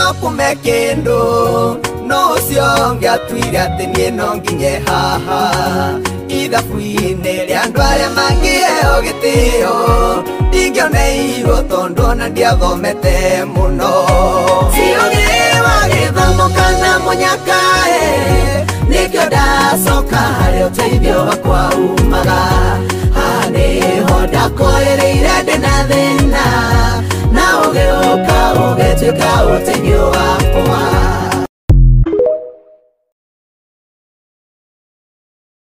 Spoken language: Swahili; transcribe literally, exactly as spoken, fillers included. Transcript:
no kume kindu no cio ngiatuire ati nie no nginye haha ithabu-inĩ rĩa andũ arĩa mangĩheo gĩtĩo ndingĩoneirwo tondũ ona ndiathomete mũno ciũgĩ wa gĩthomo kana mũnyakaĩ nĩkĩo ndacoka harĩ ũteithio wakwa umaga